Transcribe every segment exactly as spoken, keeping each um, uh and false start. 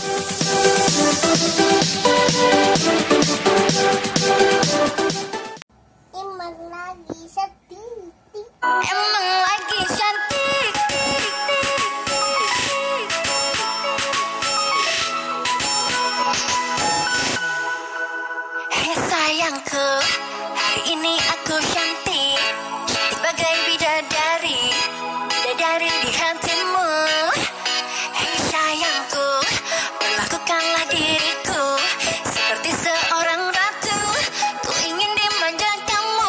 Emang lagi cantik. Emang lagi cantik. Hei sayangku, hari ini aku cantik, cantik bagai bidadari, bidadari di hatimu. Hei sayangku, perlakukanlah diriku seperti seorang ratu, ku ingin dimanja kamu.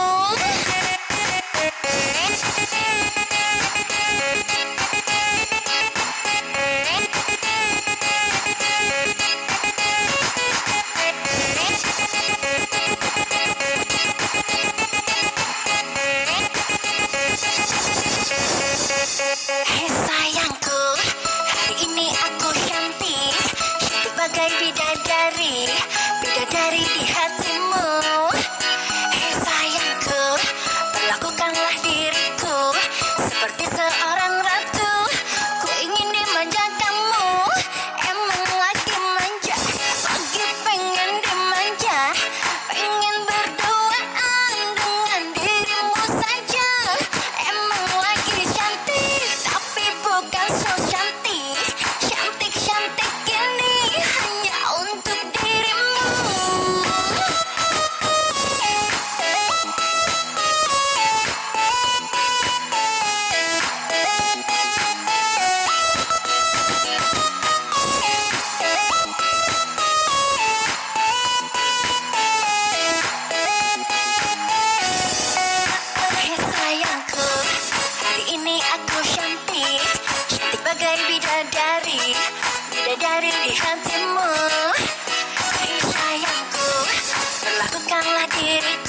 Hei sayangku, hari ini aku cantik, cantik bagai bidadari, bidadari di hatimu. Hei sayangku, perlakukanlah diriku seperti seorang ratu, ku ingin dimanja kamu. Emang lagi manja, lagi pengen dimanja, pengen berduaan dengan dirimu saja. Emang lagi cantik, tapi bukan so cantik, cantik-cantik ini hanya untuk dirimu. Hei sayangku, hari ini aku cantik, cantik bagai bidadari, bidadari di hatimu. Hei sayangku, perlakukanlah diriku